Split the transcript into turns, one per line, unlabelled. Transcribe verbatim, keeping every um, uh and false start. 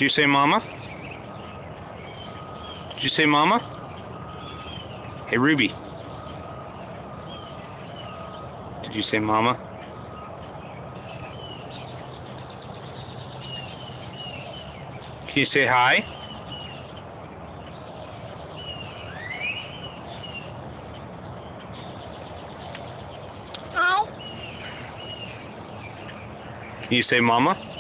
Did you say mama? Did you say mama? Hey, Ruby. Did you say mama? Can you say hi?
Hi.
Can you say mama?